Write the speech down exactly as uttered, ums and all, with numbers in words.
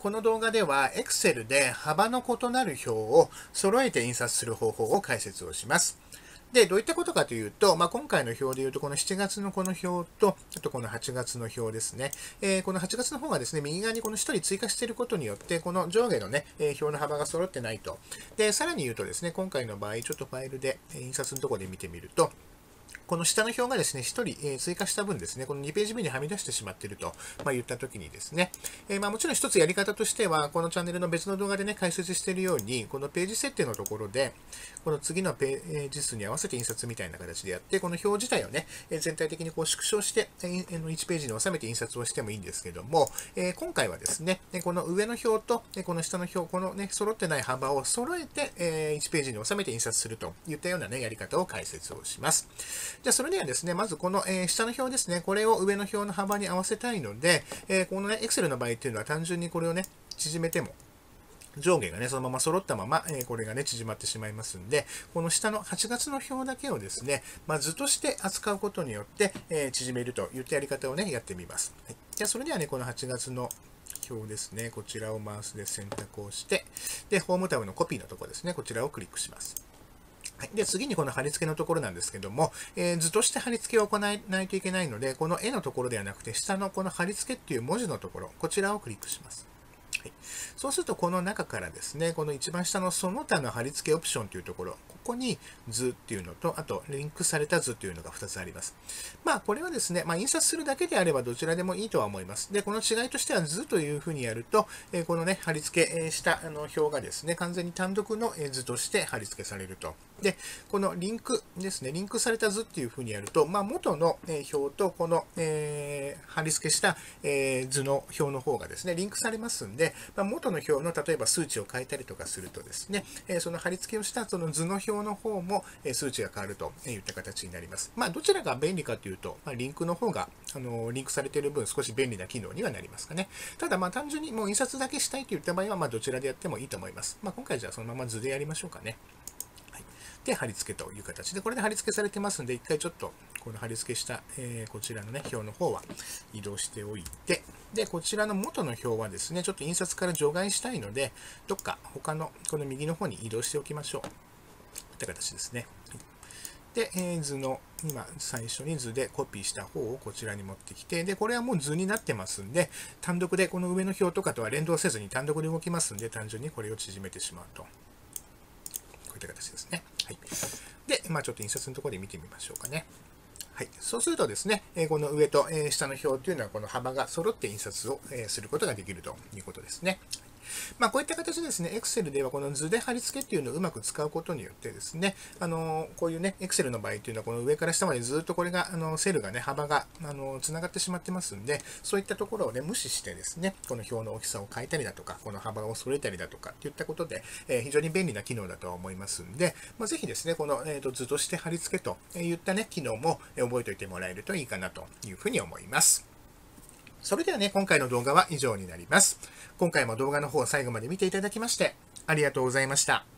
この動画では Excel で幅の異なる表を揃えて印刷する方法を解説をします。で、どういったことかというと、まあ、今回の表でいうと、このしちがつのこの表と、あとこのはちがつの表ですね。えー、このはちがつの方がですね、右側にこのひとり追加していることによって、この上下のね、えー、表の幅が揃ってないと。で、さらに言うとですね、今回の場合、ちょっとファイルで、えー、印刷のところで見てみると、この下の表がですね、ひとり、えー、追加した分ですね、このにページ目にはみ出してしまっていると、まあ、言ったときにですね、えー、まあもちろん一つやり方としては、このチャンネルの別の動画でね、解説しているように、このページ設定のところで、この次のページ数に合わせて印刷みたいな形でやって、この表自体をね、全体的にこう縮小して、いちページに収めて印刷をしてもいいんですけども、えー、今回はですね、この上の表と、この下の表、このね、揃ってない幅を揃えて、いちページに収めて印刷するといったようなね、やり方を解説をします。じゃあ、それではですね、まずこの、えー、下の表ですね、これを上の表の幅に合わせたいので、えー、このね、Excel の場合っていうのは単純にこれをね、縮めても、上下がね、そのまま揃ったまま、えー、これがね、縮まってしまいますんで、この下のはちがつの表だけをですね、まあ、図として扱うことによって、えー、縮めるといったやり方をね、やってみます。はい、じゃあ、それではね、このはちがつの表ですね、こちらをマウスで選択をして、で、ホームタブのコピーのところですね、こちらをクリックします。はい、で次にこの貼り付けのところなんですけども、えー、図として貼り付けを行わないといけないので、この絵のところではなくて、下のこの貼り付けっていう文字のところ、こちらをクリックします。はい、そうすると、この中からですね、この一番下のその他の貼り付けオプションというところ、ここに図っていうのと、あとリンクされた図というのがふたつあります。まあ、これはですね、まあ、印刷するだけであればどちらでもいいとは思います。で、この違いとしては図というふうにやると、えこのね、貼り付けしたあの表がですね、完全に単独の図として貼り付けされると。で、このリンクですね、リンクされた図っていうふうにやると、まあ、元の表とこの、えー、貼り付けした、えー、図の表の方がですね、リンクされますんで、まあ、元の表の例えば数値を変えたりとかするとですね、えー、その貼り付けをしたその図の表の方も、えー、数値が変わるといった形になります。まあ、どちらが便利かというと、まあ、リンクの方が、あのー、リンクされている分少し便利な機能にはなりますかね。ただ、まあ、単純にもう印刷だけしたいといった場合は、まあ、どちらでやってもいいと思います。まあ、今回じゃあそのまま図でやりましょうかね。で、貼り付けという形で、これで貼り付けされてますんで、一回ちょっと、この貼り付けした、えー、こちらのね、表の方は移動しておいて、で、こちらの元の表はですね、ちょっと印刷から除外したいので、どっか他の、この右の方に移動しておきましょう。といった形ですね。で、えー、図の、今、最初に図でコピーした方をこちらに持ってきて、で、これはもう図になってますんで、単独でこの上の表とかとは連動せずに単独で動きますんで、単純にこれを縮めてしまうと。こういった形ですね。はい。で、まあちょっと印刷のところで見てみましょうかね。はい。そうするとですね、この上と下の表というのはこの幅が揃って印刷をすることができるということですね。まあ、こういった形でですね、Excel ではこの図で貼り付けっていうのをうまく使うことによってですね、あのこういうね、Excel の場合っていうのはこの上から下までずっとこれが、あのセルがね、幅が、あの繋がってしまってますんで、そういったところをね、無視してですね、この表の大きさを変えたりだとか、この幅を揃えたりだとかっていったことで、えー、非常に便利な機能だとは思いますんで、まあ、ぜひですね、この、えーと、図として貼り付けといったね、機能も覚えておいてもらえるといいかなというふうに思います。それではね、今回の動画は以上になります。今回も動画の方を最後まで見ていただきまして、ありがとうございました。